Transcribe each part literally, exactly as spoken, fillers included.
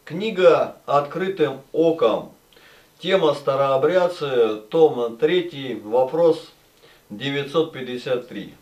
Книга «Открытым оком». Тема «Старообрядцы», том три, вопрос девятьсот пятьдесят три.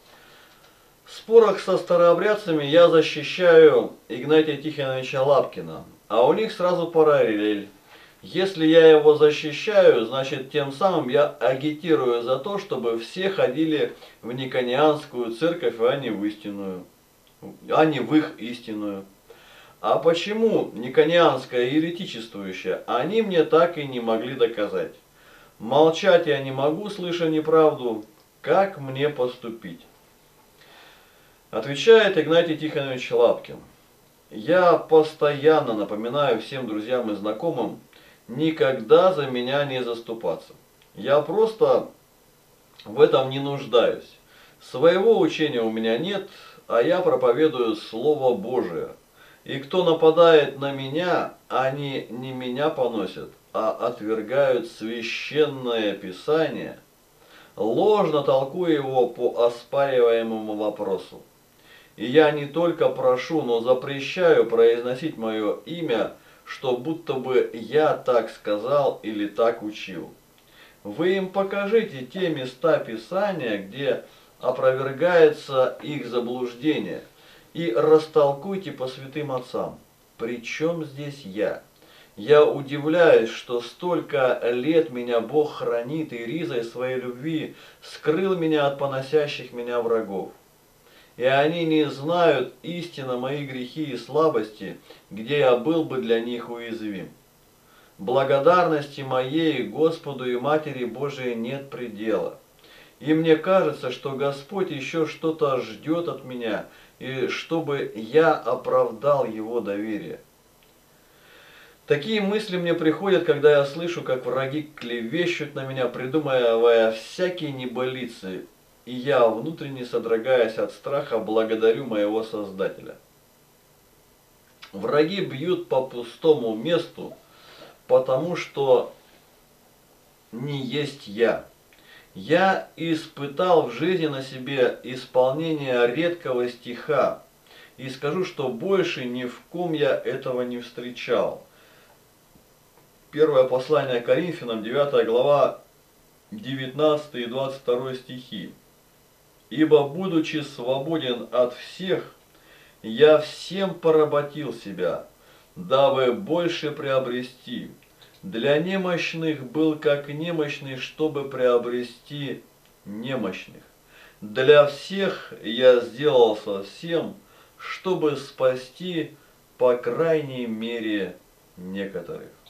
В спорах со старообрядцами я защищаю Игнатия Тихоновича Лапкина, а у них сразу параллель. Если я его защищаю, значит тем самым я агитирую за то, чтобы все ходили в Никонианскую церковь, а не в истинную, а не в их истинную. А почему никонианская еретичествующая, они мне так и не могли доказать. Молчать я не могу, слыша неправду. Как мне поступить? Отвечает Игнатий Тихонович Лапкин. Я постоянно напоминаю всем друзьям и знакомым, никогда за меня не заступаться. Я просто в этом не нуждаюсь. Своего учения у меня нет, а я проповедую Слово Божие. И кто нападает на меня, они не меня поносят, а отвергают священное Писание, ложно толкуя его по оспариваемому вопросу. И я не только прошу, но запрещаю произносить мое имя, что будто бы я так сказал или так учил. Вы им покажите те места Писания, где опровергается их заблуждение, и растолкуйте по святым отцам. Причем здесь я? Я удивляюсь, что столько лет меня Бог хранит и ризой своей любви скрыл меня от поносящих меня врагов. И они не знают истинно мои грехи и слабости, где я был бы для них уязвим. Благодарности моей Господу и Матери Божией нет предела. И мне кажется, что Господь еще что-то ждет от меня, и чтобы я оправдал Его доверие. Такие мысли мне приходят, когда я слышу, как враги клевещут на меня, придумывая всякие небылицы, и я, внутренне содрогаясь от страха, благодарю моего Создателя. Враги бьют по пустому месту, потому что не есть я. Я испытал в жизни на себе исполнение редкого стиха, и скажу, что больше ни в ком я этого не встречал. Первое послание Коринфянам, девятая глава, девятнадцатый и двадцать второй стихи. «Ибо, будучи свободен от всех, я всем поработил себя, дабы больше приобрести. Для немощных был как немощный, чтобы приобрести немощных. Для всех я сделался всем, чтобы спасти, по крайней мере, некоторых».